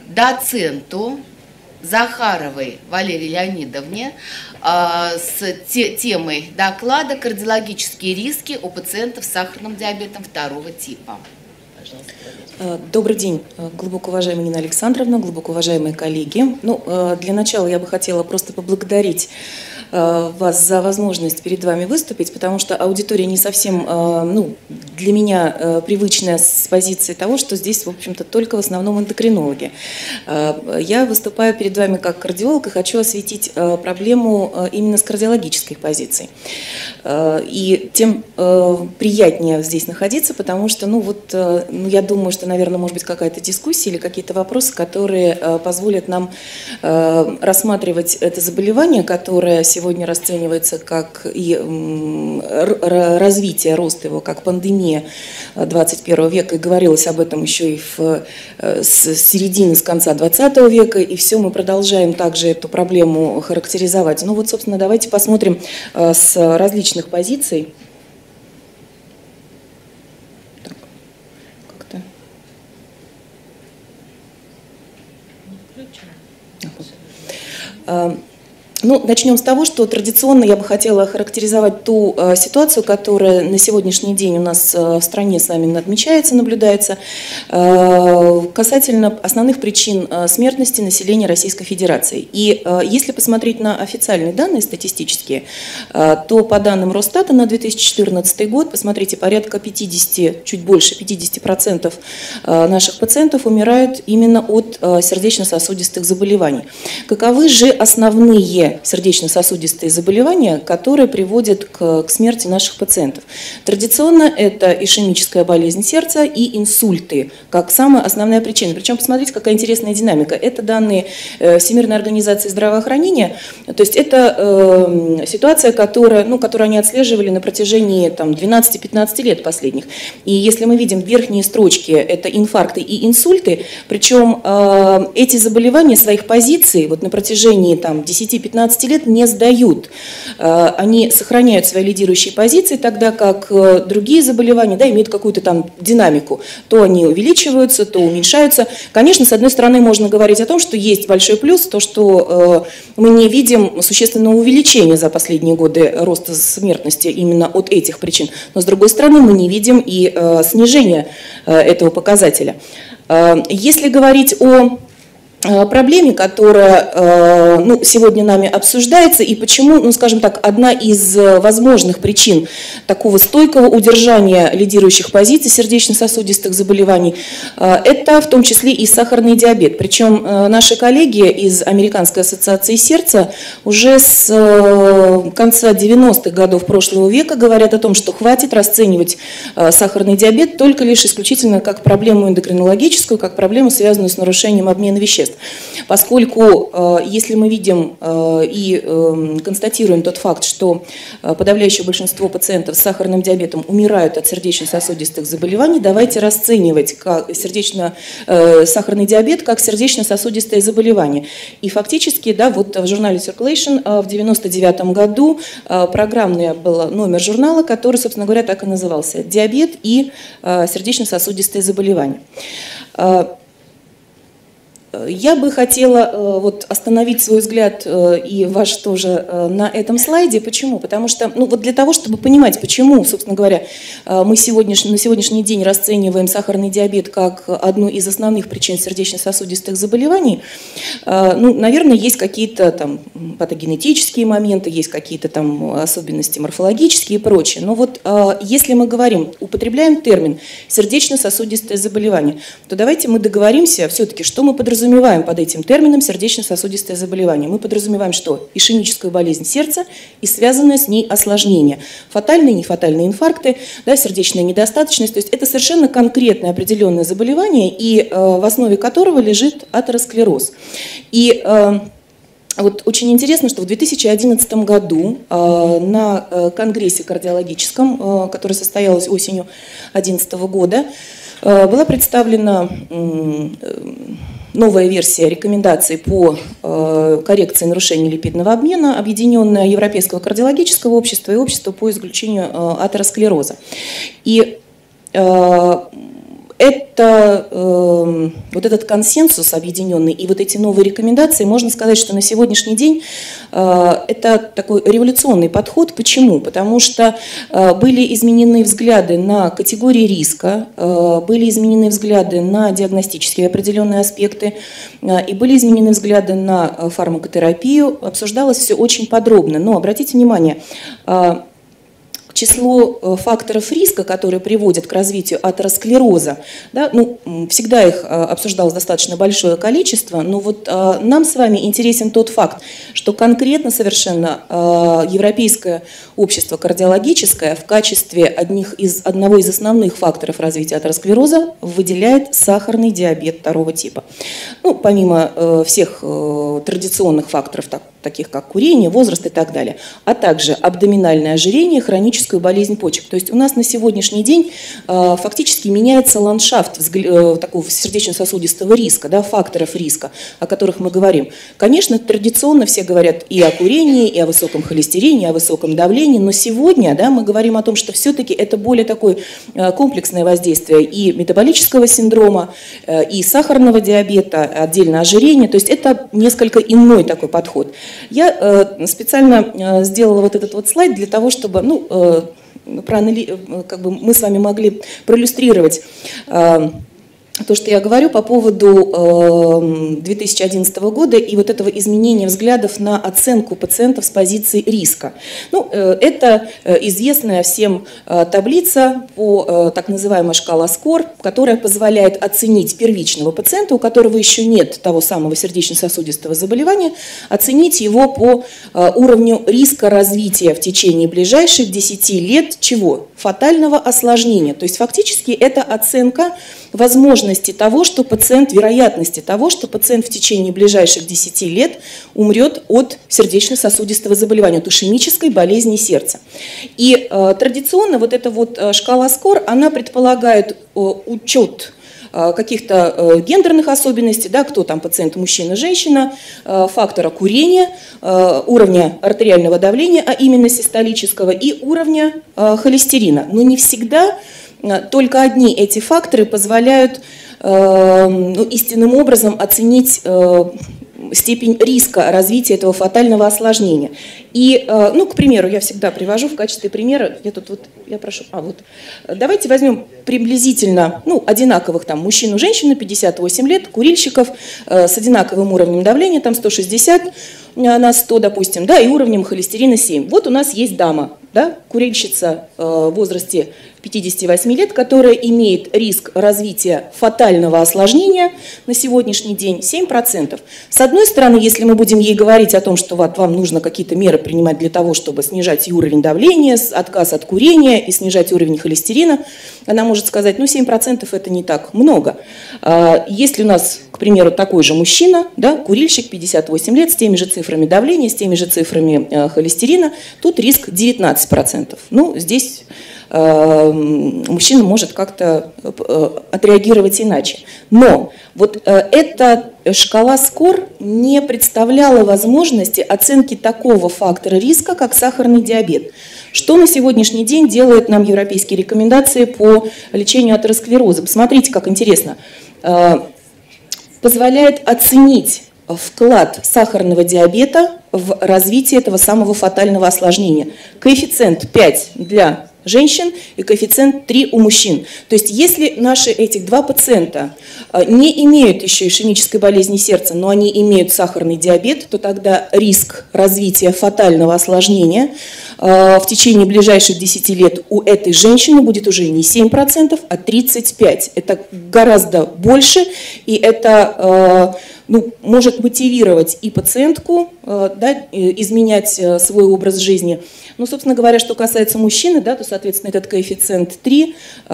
доценту Захаровой Валерии Леонидовне с темой доклада «Кардиологические риски у пациентов с сахарным диабетом второго типа». Добрый день, глубоко уважаемая Нина Александровна, глубоко уважаемые коллеги. Для начала я бы хотела просто поблагодарить вас за возможность перед вами выступить, потому что аудитория не совсем, для меня привычная с позиции того, что здесь, в общем-то, только в основном эндокринологи. Я выступаю перед вами как кардиолог и хочу осветить проблему именно с кардиологической позиции. И тем приятнее здесь находиться, потому что, я думаю, что, наверное, может быть какая-то дискуссия или какие-то вопросы, которые позволят нам рассматривать это заболевание, которое сегодня расценивается как и развитие, рост его, как пандемия 21 века, и говорилось об этом еще и с середины, с конца 20 века, и все мы продолжаем также эту проблему характеризовать. Собственно, давайте посмотрим с различных позиций. Начнем с того, что традиционно я бы хотела охарактеризовать ту ситуацию, которая на сегодняшний день у нас в стране с вами отмечается, наблюдается, касательно основных причин смертности населения Российской Федерации. И если посмотреть на официальные данные статистические, то по данным Росстата на 2014 год, посмотрите, порядка 50, чуть больше 50% наших пациентов умирают именно от сердечно-сосудистых заболеваний. Каковы же основные сердечно-сосудистые заболевания, которые приводят к смерти наших пациентов? Традиционно это ишемическая болезнь сердца и инсульты, как самая основная причина. Причем посмотрите, какая интересная динамика. Это данные Всемирной организации здравоохранения, то есть это ситуация, которую они отслеживали на протяжении 12-15 лет последних. И если мы видим верхние строчки, это инфаркты и инсульты, причем эти заболевания своих позиций на протяжении 10-15 лет не сдают. Они сохраняют свои лидирующие позиции, тогда как другие заболевания имеют какую-то динамику. То они увеличиваются, то уменьшаются. Конечно, с одной стороны, можно говорить о том, что есть большой плюс, то, что мы не видим существенного увеличения за последние годы роста смертности именно от этих причин. Но с другой стороны, мы не видим и снижения этого показателя. Если говорить о проблеме, которая сегодня нами обсуждается, и почему, скажем так, одна из возможных причин такого стойкого удержания лидирующих позиций сердечно-сосудистых заболеваний, это в том числе и сахарный диабет. Причем наши коллеги из Американской ассоциации сердца уже с конца 90-х годов прошлого века говорят о том, что хватит расценивать сахарный диабет только лишь исключительно как проблему эндокринологическую, как проблему, связанную с нарушением обмена веществ. Поскольку если мы видим и констатируем тот факт, что подавляющее большинство пациентов с сахарным диабетом умирают от сердечно-сосудистых заболеваний, давайте расценивать сахарный диабет как сердечно-сосудистое заболевание. И фактически, в журнале Circulation в 1999 году программный был номер журнала, который, собственно говоря, так и назывался «Диабет и сердечно-сосудистые заболевания». Я бы хотела остановить свой взгляд и ваш тоже на этом слайде. Почему? Потому что для того, чтобы понимать, почему, собственно говоря, мы на сегодняшний день расцениваем сахарный диабет как одну из основных причин сердечно-сосудистых заболеваний, наверное, есть какие-то патогенетические моменты, есть какие-то особенности морфологические и прочее. Но если мы употребляем термин сердечно-сосудистое заболевание, то давайте мы договоримся все-таки, что мы подразумеваем под этим термином сердечно-сосудистое заболевание. Мы подразумеваем, что ишемическую болезнь сердца и связанное с ней осложнение. Фатальные, нефатальные инфаркты, сердечная недостаточность. То есть это совершенно конкретное определенное заболевание, и в основе которого лежит атеросклероз. И очень интересно, что в 2011 году на конгрессе кардиологическом, который состоялся осенью 2011 года, была представлена новая версия рекомендаций по коррекции нарушений липидного обмена, объединенная Европейского кардиологического общества и общества по исключению атеросклероза. И вот этот консенсус объединенный и вот эти новые рекомендации, можно сказать, что на сегодняшний день это такой революционный подход. Почему? Потому что были изменены взгляды на категории риска, были изменены взгляды на диагностические определенные аспекты, и были изменены взгляды на фармакотерапию. Обсуждалось все очень подробно. Но обратите внимание, число факторов риска, которые приводят к развитию атеросклероза, да, ну, всегда их обсуждалось достаточно большое количество, но вот нам с вами интересен тот факт, что конкретно совершенно Европейское общество кардиологическое в качестве одного из основных факторов развития атеросклероза выделяет сахарный диабет второго типа. Ну, помимо всех традиционных факторов, таких как курение, возраст и так далее, а также абдоминальное ожирение, хроническую болезнь почек. То есть у нас на сегодняшний день фактически меняется ландшафт такого сердечно-сосудистого риска, да, факторов риска, о которых мы говорим. Конечно, традиционно все говорят и о курении, и о высоком холестерине, и о высоком давлении, но сегодня, да, мы говорим о том, что все-таки это более такое комплексное воздействие и метаболического синдрома, и сахарного диабета, отдельно ожирения. То есть это несколько иной такой подход. Я специально сделала вот этот вот слайд для того, чтобы как бы мы с вами могли проиллюстрировать то, что я говорю по поводу 2011 года и вот этого изменения взглядов на оценку пациентов с позиции риска. Ну, это известная всем таблица по так называемой шкала СКОР, которая позволяет оценить первичного пациента, у которого еще нет того самого сердечно-сосудистого заболевания, оценить его по уровню риска развития в течение ближайших 10 лет чего? Фатального осложнения. То есть фактически это оценка возможности того, что пациент, вероятности того, что пациент в течение ближайших 10 лет умрет от сердечно-сосудистого заболевания, от ишемической болезни сердца. И традиционно вот эта вот шкала СКОР, она предполагает учет каких-то гендерных особенностей, да, кто там пациент, мужчина, женщина, фактора курения, уровня артериального давления, а именно систолического, и уровня холестерина. Но не всегда только одни эти факторы позволяют истинным образом оценить степень риска развития этого фатального осложнения. И, к примеру, я всегда привожу в качестве примера, давайте возьмем приблизительно, одинаковых там мужчину, женщину, 58 лет, курильщиков с одинаковым уровнем давления, там 160 на 100, допустим, да, и уровнем холестерина 7. Вот у нас есть дама, да, курильщица в возрасте 58 лет, которая имеет риск развития фатального осложнения на сегодняшний день 7%. С одной стороны, если мы будем ей говорить о том, что вот вам нужно какие-то меры принимать для того, чтобы снижать и уровень давления, отказ от курения и снижать уровень холестерина, она может сказать, 7% это не так много. Если у нас, к примеру, такой же мужчина, да, курильщик, 58 лет, с теми же цифрами давления, с теми же цифрами холестерина, тут риск 19%. Здесь мужчина может как-то отреагировать иначе. Но вот эта шкала СКОР не представляла возможности оценки такого фактора риска, как сахарный диабет. Что на сегодняшний день делают нам европейские рекомендации по лечению атеросклероза? Посмотрите, как интересно. Позволяет оценить вклад сахарного диабета в развитие этого самого фатального осложнения. Коэффициент 5 для женщин и коэффициент 3 у мужчин. То есть если наши этих два пациента не имеют еще ишемической болезни сердца, но они имеют сахарный диабет, то тогда риск развития фатального осложнения в течение ближайших 10 лет у этой женщины будет уже не 7%, а 35%. Это гораздо больше, и это может мотивировать и пациентку изменять свой образ жизни. Собственно говоря, что касается мужчины, то, соответственно, этот коэффициент 3,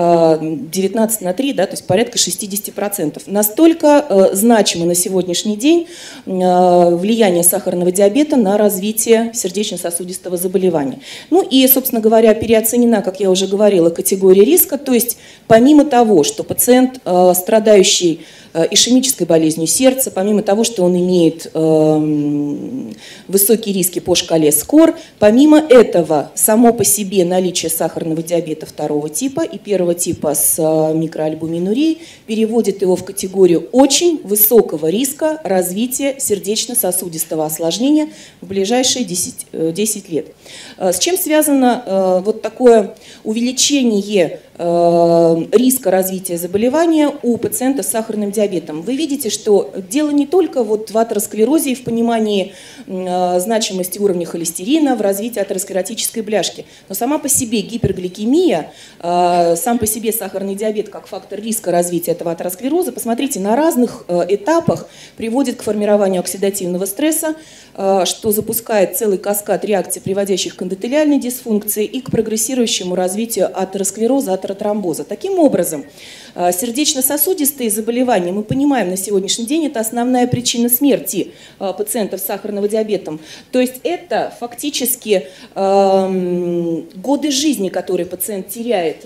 19 на 3, то есть порядка 60%. Настолько значимо на сегодняшний день влияние сахарного диабета на развитие сердечно-сосудистого заболевания. И, собственно говоря, переоценена, как я уже говорила, категория риска, то есть помимо того, что пациент, страдающий ишемической болезнью сердца, помимо того, что он имеет высокие риски по шкале СКОР, помимо этого, само по себе наличие сахарного диабета второго типа и первого типа с микроальбуминурией переводит его в категорию очень высокого риска развития сердечно-сосудистого осложнения в ближайшие 10 лет. С чем связано вот такое увеличение риска развития заболевания у пациентов с сахарным диабетом? Вы видите, что дело не только вот в атеросклерозе и в понимании значимости уровня холестерина, в развитии атеросклеротической бляшки, но сама по себе гипергликемия, сам по себе сахарный диабет как фактор риска развития этого атеросклероза, посмотрите, на разных этапах приводит к формированию оксидативного стресса, что запускает целый каскад реакций, приводящих к эндотелиальной дисфункции и к прогрессирующему развитию атеросклероза, атеротромбоза. Таким образом, сердечно-сосудистые заболевания, мы понимаем на сегодняшний день, это основная причина смерти пациентов с сахарным диабетом. То есть это фактически годы жизни, которые пациент теряет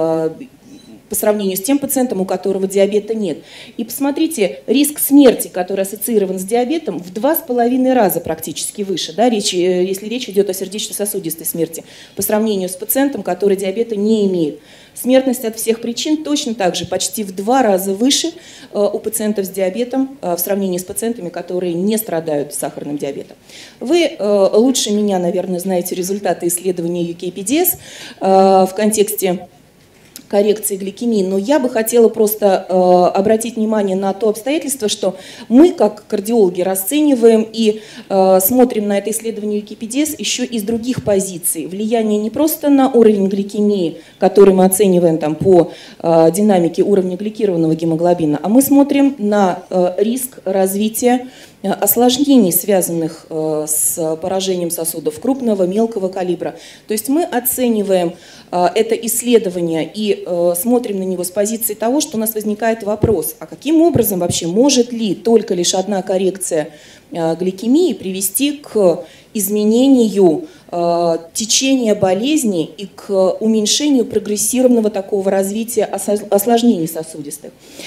по сравнению с тем пациентом, у которого диабета нет. И посмотрите, риск смерти, который ассоциирован с диабетом, в 2,5 раза практически выше, да, если речь идет о сердечно-сосудистой смерти, по сравнению с пациентом, который диабета не имеет. Смертность от всех причин точно так же почти в 2 раза выше у пациентов с диабетом в сравнении с пациентами, которые не страдают сахарным диабетом. Вы лучше меня, наверное, знаете результаты исследования UKPDS в контексте коррекции гликемии, но я бы хотела просто обратить внимание на то обстоятельство, что мы, как кардиологи, расцениваем и смотрим на это исследование UKPDS еще из других позиций. Влияние не просто на уровень гликемии, который мы оцениваем там, по динамике уровня гликированного гемоглобина, а мы смотрим на риск развития осложнений, связанных с поражением сосудов крупного, мелкого калибра. То есть мы оцениваем это исследование и смотрим на него с позиции того, что у нас возникает вопрос, а каким образом вообще может ли только лишь одна коррекция гликемии привести к изменению течения болезни и к уменьшению прогрессированного такого развития осложнений сосудистых.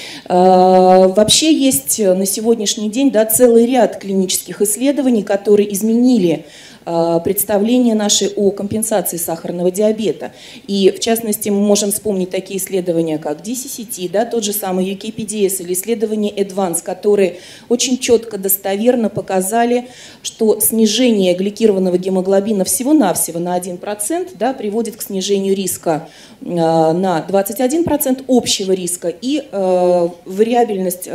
Вообще есть на сегодняшний день, да, целый ряд клинических исследований, которые изменили представление наше о компенсации сахарного диабета. И в частности мы можем вспомнить такие исследования, как DCCT, да, тот же самый UKPDS или исследование ADVANCE, которые очень четко, достоверно показали, что снижение гликированного гемоглобина всего-навсего на 1%, да, приводит к снижению риска на 21% общего риска и вариабельность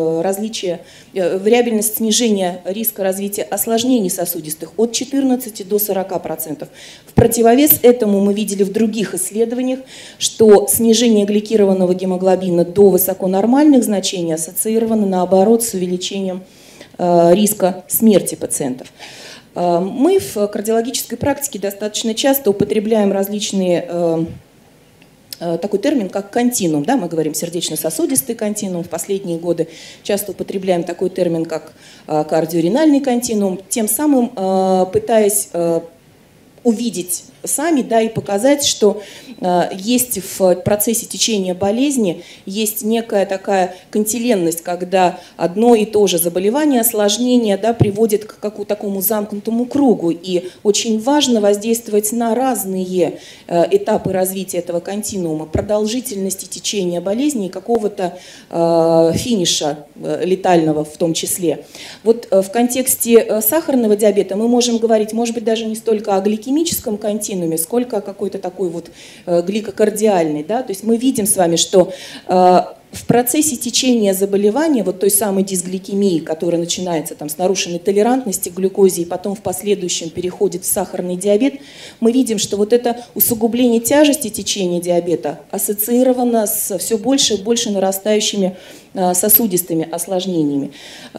вариабельность снижения риска развития осложнений сосудистых от 14 до 40%. В противовес этому мы видели в других исследованиях, что снижение гликированного гемоглобина до высоконормальных значений ассоциировано, наоборот, с увеличением риска смерти пациентов. Мы в кардиологической практике достаточно часто употребляем различные такой термин, как континуум. Да, мы говорим сердечно-сосудистый континуум. В последние годы часто употребляем такой термин, как кардиоренальный континуум, тем самым пытаясь увидеть сами, да, и показать, что есть в процессе течения болезни есть некая такая кантиленность, когда одно и то же заболевание, осложнение, да, приводит к такому замкнутому кругу. И очень важно воздействовать на разные этапы развития этого континуума, продолжительности течения болезни и какого-то финиша летального в том числе. Вот в контексте сахарного диабета мы можем говорить, может быть, даже не столько о гликемическом континууме, сколько какой-то такой вот гликокардиальный. Да? То есть мы видим с вами, что в процессе течения заболевания, вот той самой дисгликемии, которая начинается там, с нарушенной толерантности к глюкозе и потом в последующем переходит в сахарный диабет, мы видим, что вот это усугубление тяжести течения диабета ассоциировано с все больше и больше нарастающими сосудистыми осложнениями.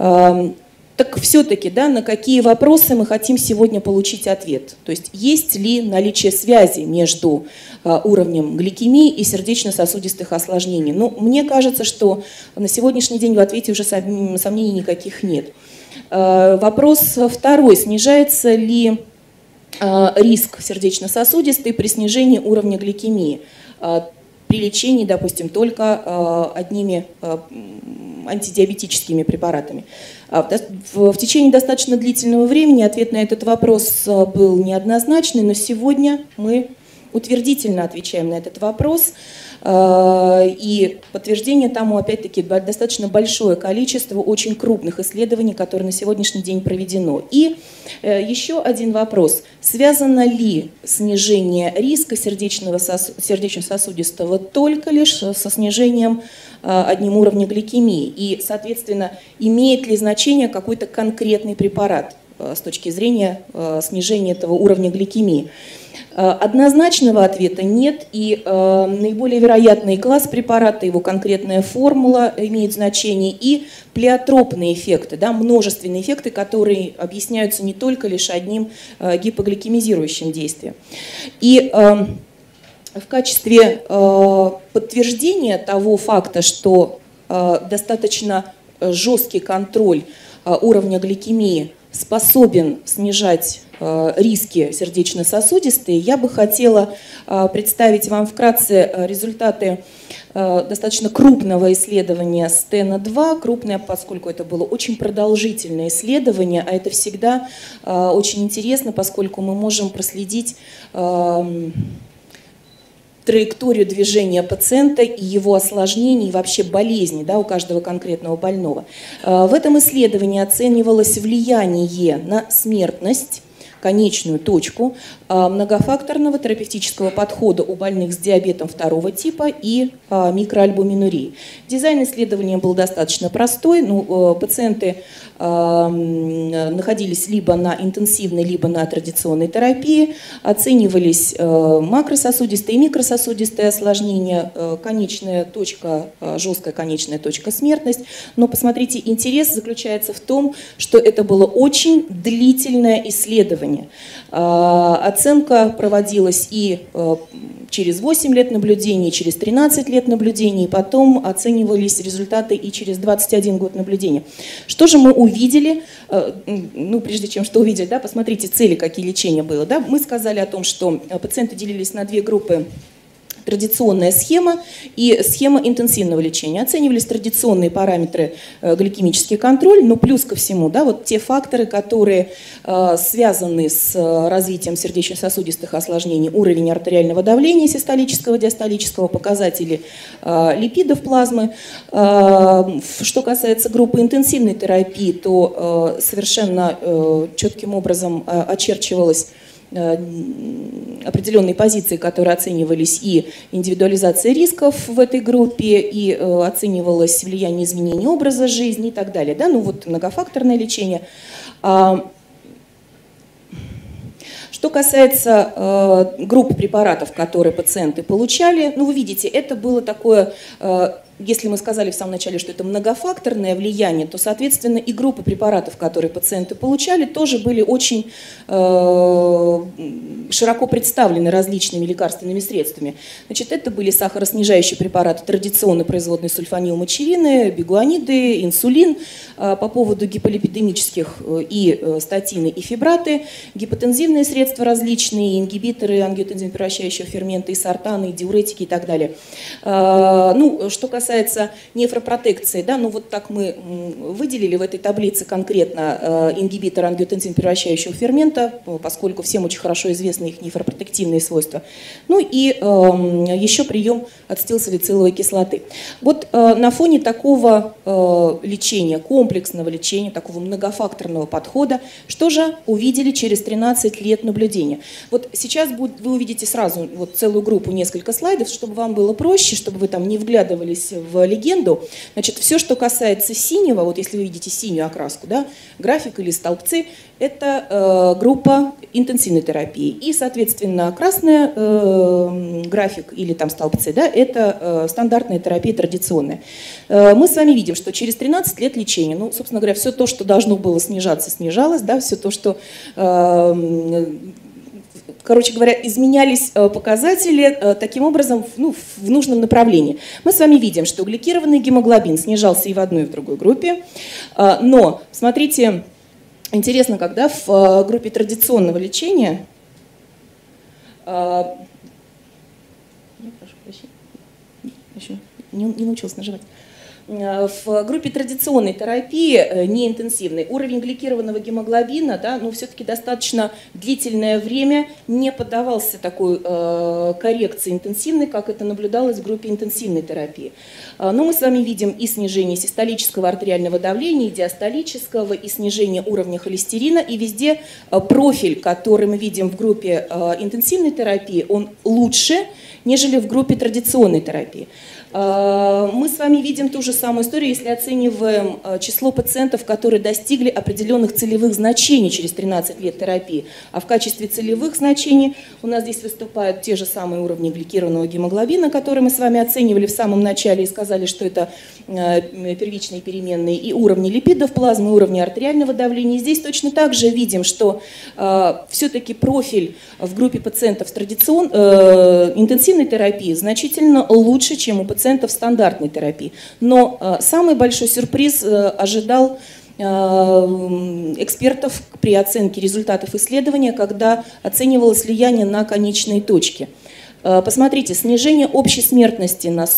Так все-таки, да, на какие вопросы мы хотим сегодня получить ответ? То есть ли наличие связи между уровнем гликемии и сердечно-сосудистых осложнений? Ну, мне кажется, что на сегодняшний день в ответе уже сомнений никаких нет. Вопрос второй. Снижается ли риск сердечно-сосудистый при снижении уровня гликемии? При лечении, допустим, только одними антидиабетическими препаратами. В течение достаточно длительного времени ответ на этот вопрос был неоднозначный, но сегодня мы утвердительно отвечаем на этот вопрос. И подтверждение тому, опять-таки, достаточно большое количество очень крупных исследований, которые на сегодняшний день проведено. И еще один вопрос. Связано ли снижение риска сердечно-сосудистого только лишь со снижением одним уровня гликемии? И, соответственно, имеет ли значение какой-то конкретный препарат с точки зрения снижения этого уровня гликемии? Однозначного ответа нет, и наиболее вероятный класс препарата, его конкретная формула имеет значение, и плеотропные эффекты, да, множественные эффекты, которые объясняются не только лишь одним гипогликемизирующим действием. И в качестве подтверждения того факта, что достаточно жесткий контроль уровня гликемии способен снижать риски сердечно-сосудистые, я бы хотела представить вам вкратце результаты достаточно крупного исследования Стена-2. Крупное, поскольку это было очень продолжительное исследование, а это всегда очень интересно, поскольку мы можем проследить траекторию движения пациента и его осложнений, вообще болезней, да, у каждого конкретного больного. В этом исследовании оценивалось влияние на смертность, конечную точку многофакторного терапевтического подхода у больных с диабетом второго типа и микроальбуминурии. Дизайн исследования был достаточно простой. Пациенты находились либо на интенсивной, либо на традиционной терапии, оценивались макрососудистые и микрососудистые осложнения, конечная точка, жесткая конечная точка смертность. Но посмотрите, интерес заключается в том, что это было очень длительное исследование. Оценка проводилась и через 8 лет наблюдений, через 13 лет наблюдений, потом оценивались результаты и через 21 год наблюдения. Что же мы увидели? Прежде чем что увидели, да, посмотрите цели, какие лечения было. Да? Мы сказали о том, что пациенты делились на две группы. Традиционная схема и схема интенсивного лечения. Оценивались традиционные параметры гликемический контроль, но плюс ко всему, да, вот те факторы, которые связаны с развитием сердечно-сосудистых осложнений, уровень артериального давления систолического, диастолического, показатели липидов плазмы. Что касается группы интенсивной терапии, то совершенно четким образом очерчивалась определенные позиции, которые оценивались, и индивидуализация рисков в этой группе, и оценивалось влияние изменений образа жизни и так далее. Да? Многофакторное лечение. Что касается групп препаратов, которые пациенты получали, вы видите, это было такое... Если мы сказали в самом начале, что это многофакторное влияние, то, соответственно, и группы препаратов, которые пациенты получали, тоже были очень широко представлены различными лекарственными средствами. Значит, это были сахароснижающие препараты, традиционно производные сульфанилмочерины, бигуаниды, инсулин. По поводу гиполипидемических и статины, и фибраты, гипотензивные средства различные, ингибиторы ангиотензин-превращающего фермента, и сортаны, и диуретики и так далее. Что касается нефропротекции, да, так мы выделили в этой таблице конкретно ингибитор ангиотензин-превращающего фермента, поскольку всем очень хорошо известны их нефропротективные свойства. И еще прием ацетилсалициловой кислоты. На фоне такого лечения, комплексного лечения, такого многофакторного подхода, что же увидели через 13 лет наблюдения? Сейчас вы увидите сразу целую группу, несколько слайдов, чтобы вам было проще, чтобы вы там не вглядывались в легенду. Значит, все, что касается синего, если вы видите синюю окраску, да, график или столбцы, это группа интенсивной терапии. И, соответственно, красный график или там столбцы, да, это стандартная терапия традиционная. Мы с вами видим, что через 13 лет лечения, собственно говоря, все то, что должно было снижаться, снижалось, да, все то, что... Короче говоря, изменялись показатели таким образом в нужном направлении. Мы с вами видим, что гликированный гемоглобин снижался и в одной, и в другой группе. Но, смотрите, интересно, когда в группе традиционного лечения... Прошу прощения, еще не научилась нажимать. в группе традиционной терапии, неинтенсивной, уровень гликированного гемоглобина, да, ну, все-таки достаточно длительное время не поддавался такой коррекции интенсивной, как это наблюдалось в группе интенсивной терапии. Но мы с вами видим и снижение систолического артериального давления, и диастолического, и снижение уровня холестерина, и везде профиль, который мы видим в группе интенсивной терапии, он лучше, нежели в группе традиционной терапии. Мы с вами видим ту же самую историю, если оцениваем число пациентов, которые достигли определенных целевых значений через 13 лет терапии. А в качестве целевых значений у нас здесь выступают те же самые уровни гликированного гемоглобина, которые мы с вами оценивали в самом начале и сказали, что это первичные переменные, и уровни липидов плазмы, уровни артериального давления. И здесь точно так же видим, что все-таки профиль в группе пациентов с интенсивной терапии значительно лучше, чем у пациентов стандартной терапии. Но самый большой сюрприз ожидал экспертов при оценке результатов исследования, когда оценивалось влияние на конечные точки. Посмотрите, снижение общей смертности на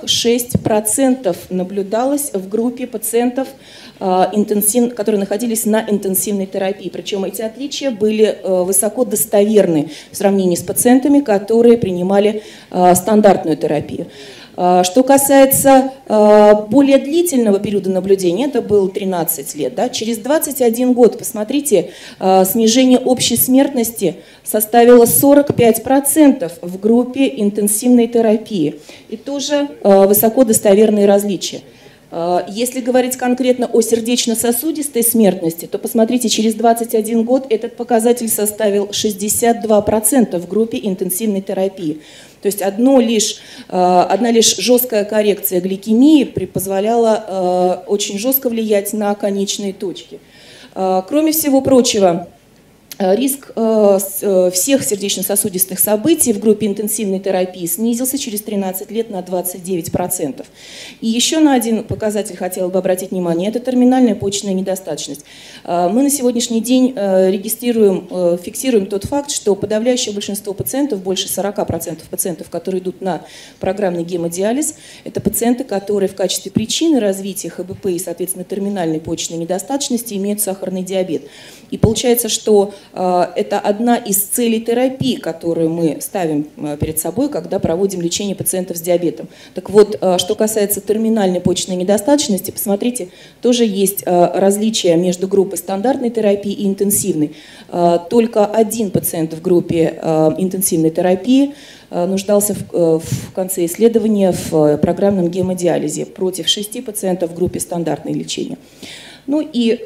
46% наблюдалось в группе пациентов, которые находились на интенсивной терапии. Причем эти отличия были высоко достоверны в сравнении с пациентами, которые принимали стандартную терапию. Что касается более длительного периода наблюдения, это было 13 лет, да, через 21 год, посмотрите, снижение общей смертности составило 45% в группе интенсивной терапии. И тоже высоко достоверные различия. Если говорить конкретно о сердечно-сосудистой смертности, то посмотрите, через 21 год этот показатель составил 62% в группе интенсивной терапии. То есть одна лишь жесткая коррекция гликемии позволяла очень жестко влиять на конечные точки. Кроме всего прочего, риск всех сердечно-сосудистых событий в группе интенсивной терапии снизился через 13 лет на 29%. И еще на один показатель хотела бы обратить внимание – это терминальная почечная недостаточность. Мы на сегодняшний день фиксируем тот факт, что подавляющее большинство пациентов, больше 40% пациентов, которые идут на программный гемодиализ, это пациенты, которые в качестве причины развития ХБП и, соответственно, терминальной почечной недостаточности имеют сахарный диабет. И получается, что это одна из целей терапии, которую мы ставим перед собой, когда проводим лечение пациентов с диабетом. Так вот, что касается терминальной почечной недостаточности, посмотрите, тоже есть различия между группой стандартной терапии и интенсивной. Только один пациент в группе интенсивной терапии нуждался в конце исследования в программном гемодиализе против 6 пациентов в группе стандартной лечения. Ну и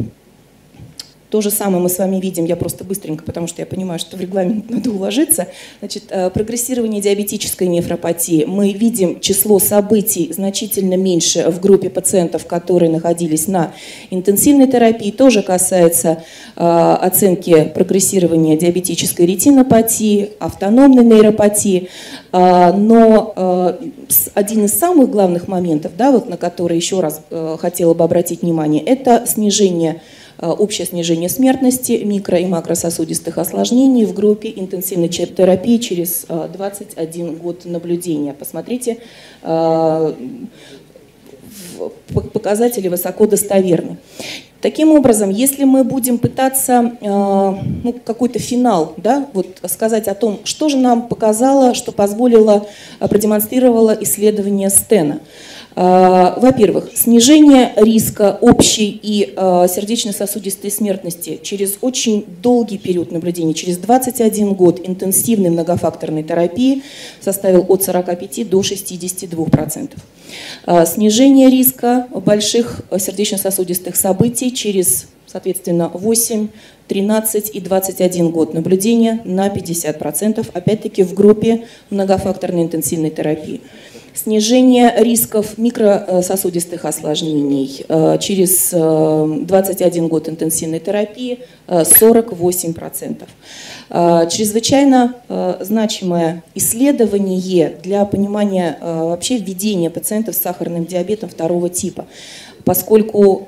то же самое мы с вами видим, я просто быстренько, потому что я понимаю, что в регламент надо уложиться. Значит, прогрессирование диабетической нефропатии. Мы видим число событий значительно меньше в группе пациентов, которые находились на интенсивной терапии. Тоже касается оценки прогрессирования диабетической ретинопатии, автономной нейропатии. Но один из самых главных моментов, да, вот на который еще раз хотела бы обратить внимание, это общее снижение смертности, микро- и макрососудистых осложнений в группе интенсивной терапии через 21 год наблюдения. Посмотрите, показатели высоко достоверны. Таким образом, если мы будем пытаться какой-то финал, да, вот сказать о том, что же нам показало, что продемонстрировало исследование Стена. Во-первых, снижение риска общей и сердечно-сосудистой смертности через очень долгий период наблюдения, через 21 год интенсивной многофакторной терапии составил от 45 до 62%. Снижение риска больших сердечно-сосудистых событий через, соответственно, 8, 13 и 21 год наблюдения на 50%, опять-таки в группе многофакторной интенсивной терапии. Снижение рисков микрососудистых осложнений через 21 год интенсивной терапии 48%. Чрезвычайно значимое исследование для понимания вообще введения пациентов с сахарным диабетом второго типа, поскольку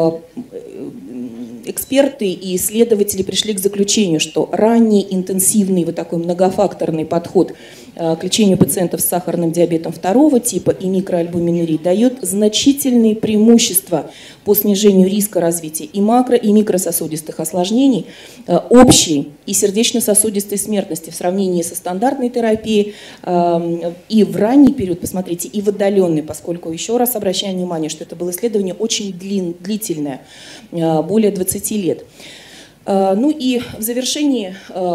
эксперты и исследователи пришли к заключению, что ранний интенсивный вот такой многофакторный подход к лечению пациентов с сахарным диабетом второго типа и микроальбуминурии дает значительные преимущества по снижению риска развития и макро- и микрососудистых осложнений, общей и сердечно-сосудистой смертности в сравнении со стандартной терапией и в ранний период, посмотрите, и в отдаленный, поскольку, еще раз обращаю внимание, что это было исследование очень длительное, более 20 лет. Ну и в завершении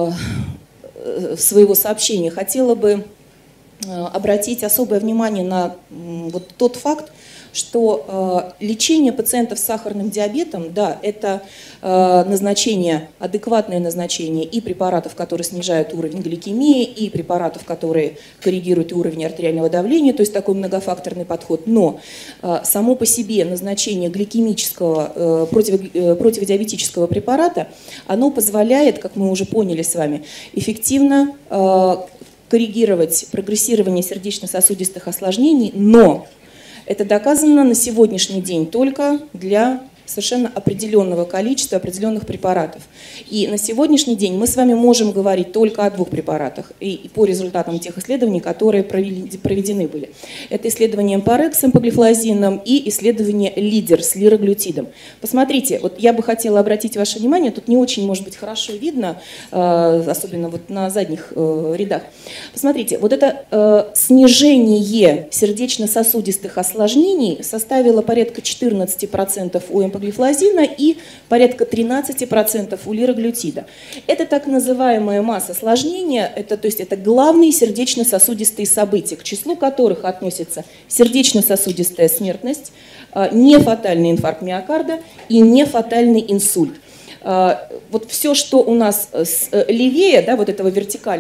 своего сообщения хотела бы обратить особое внимание на вот тот факт, что лечение пациентов с сахарным диабетом, да, это назначение, адекватное назначение и препаратов, которые снижают уровень гликемии, и препаратов, которые коррегируют уровень артериального давления, то есть такой многофакторный подход. Но само по себе назначение гликемического, противодиабетического препарата, оно позволяет, как мы уже поняли с вами, эффективно коррегировать прогрессирование сердечно-сосудистых осложнений, но это доказано на сегодняшний день только для совершенно определенного количества, определенных препаратов. И на сегодняшний день мы с вами можем говорить только о двух препаратах и по результатам тех исследований, которые проведены были. Это исследование МПАРЭК с эмпаглифлозином и исследование ЛИДЕР с лираглютидом. Посмотрите, вот я бы хотела обратить ваше внимание, тут не очень, может быть, хорошо видно, особенно вот на задних рядах. Посмотрите, вот это снижение сердечно-сосудистых осложнений составило порядка 14% у эмпаглифлозина и порядка 13% у лираглютида. Это так называемая масса осложнения, то есть это главные сердечно-сосудистые события, к числу которых относятся сердечно-сосудистая смертность, нефатальный инфаркт миокарда и нефатальный инсульт. Вот все, что у нас левее, да, вот этого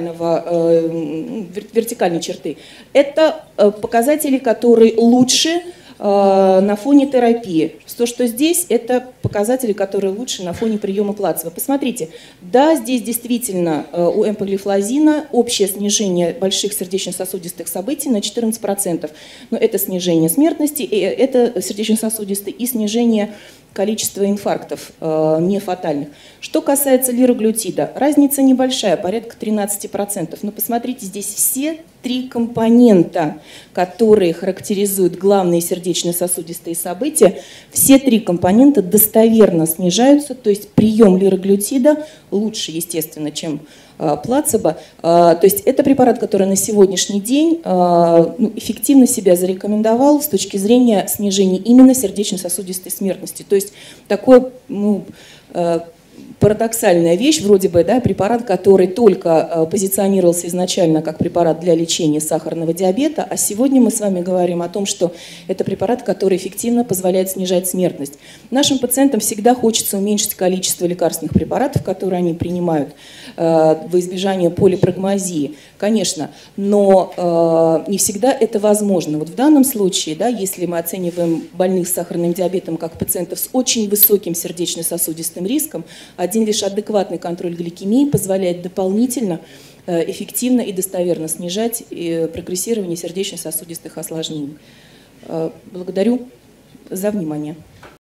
вертикальной черты, это показатели, которые лучше на фоне терапии. То, что здесь, это показатели, которые лучше на фоне приема плацебо. Посмотрите, да, здесь действительно у эмпаглифлозина общее снижение больших сердечно-сосудистых событий на 14%. Но это снижение смертности, это сердечно-сосудистые и снижение количества инфарктов нефатальных. Что касается лираглютида, разница небольшая, порядка 13%. Но посмотрите, здесь все три компонента, которые характеризуют главные сердечно-сосудистые события, все три компонента достоверно снижаются, то есть прием лираглютида лучше, естественно, чем плацебо. То есть это препарат, который на сегодняшний день эффективно себя зарекомендовал с точки зрения снижения именно сердечно-сосудистой смертности. То есть такой парадоксальная вещь, вроде бы, да, препарат, который только позиционировался изначально как препарат для лечения сахарного диабета, а сегодня мы с вами говорим о том, что это препарат, который эффективно позволяет снижать смертность. Нашим пациентам всегда хочется уменьшить количество лекарственных препаратов, которые они принимают во избежание полипрагмазии, конечно, но не всегда это возможно. Вот в данном случае, да, если мы оцениваем больных с сахарным диабетом как пациентов с очень высоким сердечно-сосудистым риском, один лишь адекватный контроль гликемии позволяет дополнительно эффективно и достоверно снижать прогрессирование сердечно-сосудистых осложнений. Благодарю за внимание.